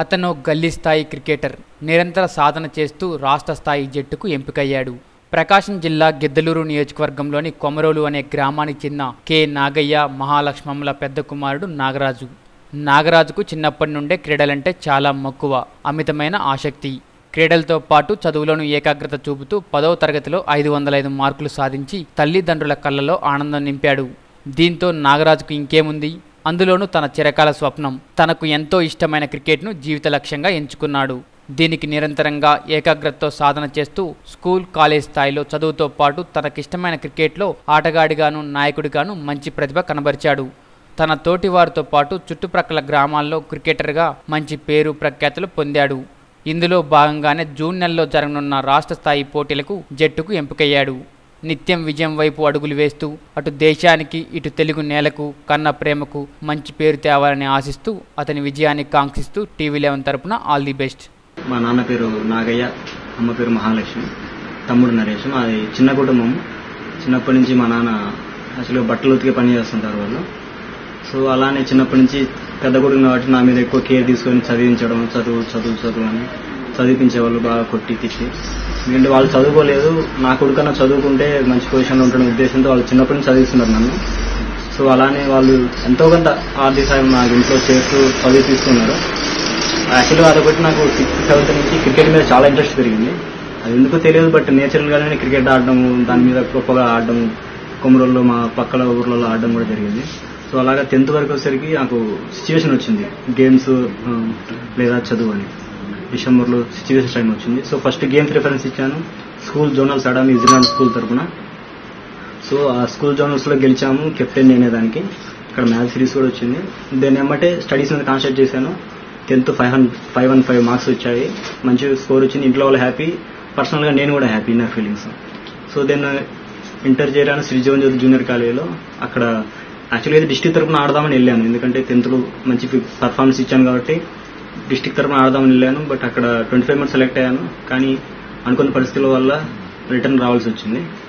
అతను గల్లీ స్థాయి క్రికెటర్. నిరంతర సాధన చేస్తూ రాష్ట్ర స్థాయి జట్టుకు ఎంపికయ్యాడు. ప్రకాశం జిల్లా గిద్దలూరు నియోజకవర్గంలోని కొమరోలు అనే గ్రామానికి చెందిన కె నాగయ్య మహాలక్ష్మమ్మల పెద్ద కుమారుడు నాగరాజు. నాగరాజుకు చిన్నప్పటి నుండే క్రీడలంటే చాలా మక్కువ, అమితమైన ఆసక్తి. క్రీడలతో పాటు చదువులోనూ ఏకాగ్రత చూపుతూ 10వ తరగతిలో 505 మార్కులు సాధించి తల్లిదండ్రుల కళ్ళలో ఆనందం నింపాడు. దీంతో నాగరాజుకు ఇంకేముంది, అందులోనూ తన చిరకాల స్వప్నం, తనకు ఎంతో ఇష్టమైన క్రికెట్ను జీవిత లక్ష్యంగా ఎంచుకున్నాడు. దీనికి నిరంతరంగా ఏకాగ్రతతో సాధన చేస్తూ స్కూల్, కాలేజ్ స్థాయిలో చదువుతో పాటు తనకిష్టమైన క్రికెట్లో ఆటగాడిగాను, నాయకుడిగాను మంచి ప్రతిభ కనబరిచాడు. తన తోటి వారితో పాటు చుట్టుప్రక్కల గ్రామాల్లో క్రికెటర్గా మంచి పేరు ప్రఖ్యాతులు పొందాడు. ఇందులో భాగంగానే జూన్ నెలలో జరగనున్న రాష్ట్ర స్థాయి పోటీలకు జట్టుకు ఎంపికయ్యాడు. నిత్యం విజయం వైపు అడుగులు వేస్తూ అటు దేశానికి ఇటు తెలుగు నేలకు కన్న ప్రేమకు మంచి పేరు తేవాలని ఆశిస్తూ అతని విజయాన్ని కాంక్షిస్తూ TV11 తరపున ఆల్ ది బెస్ట్. మా నాన్న పేరు నాగయ్య, అమ్మ పేరు మహాలక్ష్మి, తమ్ముడు నరేష్. మాది చిన్న కుటుంబం. చిన్నప్పటి నుంచి మా నాన్న అసలు బట్టలు ఉతికే పని చేస్తుంటారు వాళ్ళు. సో అలానే చిన్నప్పటి నుంచి పెద్ద కొడుకు కాబట్టి నా మీద ఎక్కువ కేర్ తీసుకొని చదివించడం, చదువు అని చదివించేవాళ్ళు, బాగా కొట్టి తిట్టి. ఎందుకంటే వాళ్ళు చదువుకోలేదు, నా కొడుకన్నా చదువుకుంటే మంచి పొజిషన్లో ఉంటున్న ఉద్దేశంతో వాళ్ళు చిన్నప్పటి నుంచి చదివిస్తున్నారు నన్ను. సో అలానే వాళ్ళు ఎంతో కొంత ఆర్థిక సాయం నాకు ఇంట్లో చేస్తూ చదివిస్తున్నారు. యాక్చువల్గా అదొకటి నాకు 6th, 7th నుంచి క్రికెట్ మీద చాలా ఇంట్రెస్ట్ పెరిగింది. అది ఎందుకో తెలియదు, బట్ నేచురల్గానే క్రికెట్ ఆడడము, దాని మీద గొప్పగా ఆడడం, కొమరోల్లో మా పక్కల ఊర్లలో ఆడడం కూడా జరిగింది. సో అలాగా 10th వరకు వచ్చేసరికి నాకు సిచ్యువేషన్ వచ్చింది, గేమ్స్ లేదా చదువు అని. డిసెంబర్లో సిచ్యువేషన్ టైం వచ్చింది. సో ఫస్ట్ గేమ్స్ రిఫరెన్స్ ఇచ్చాను, స్కూల్ జోనల్స్ ఆడాము న్యూజిలాండ్ స్కూల్ తరఫున. సో ఆ స్కూల్ జోనల్స్లో గెలిచాము, కెప్టెన్ అనేదానికి. ఇక్కడ మ్యాచ్ సిరీస్ కూడా వచ్చింది. దాన్ని ఏమంటే స్టడీస్ మీద కాన్సన్ట్రేట్ చేశాను. 10th 515 మార్క్స్ వచ్చాయి, మంచి స్కోర్ వచ్చింది. ఇంట్లో వాళ్ళు హ్యాపీ, పర్సనల్గా నేను కూడా happy, inner feelings. So then inter చేరాను శ్రీ జీవన్ జూనియర్ కాలేజీలో. అక్కడ యాక్చువల్గా అయితే డిస్ట్రిక్ట్ తరఫున ఆడదామని వెళ్ళాను, ఎందుకంటే 10th మంచి పర్ఫార్మెన్స్ ఇచ్చాను కాబట్టి డిస్ట్రిక్ట్ తరఫున ఆడదామని వెళ్ళాను. బట్ అక్కడ 25 మంత్స్ సెలెక్ట్ అయ్యాను, కానీ అనుకున్న పరిస్థితుల వల్ల రిటర్న్ రావాల్సి వచ్చింది.